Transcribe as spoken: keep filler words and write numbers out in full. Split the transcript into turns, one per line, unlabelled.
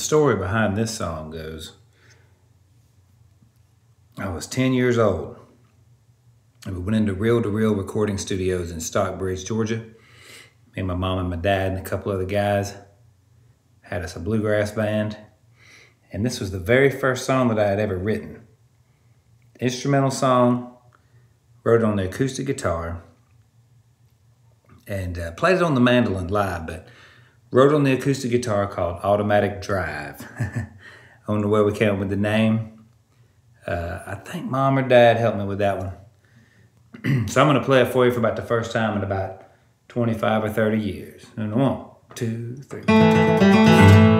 story behind this song goes, I was ten years old, and we went into reel-to-reel recording studios in Stockbridge, Georgia. Me and my mom and my dad and a couple other guys had us a bluegrass band, and this was the very first song that I had ever written. Instrumental song, wrote it on the acoustic guitar, and uh, played it on the mandolin live, but wrote it on the acoustic guitar called Automatic Drive. I don't know where we came up with the name. Uh, I think mom or dad helped me with that one. So I'm going to play it for you for about the first time in about twenty-five or thirty years. And one, two, three.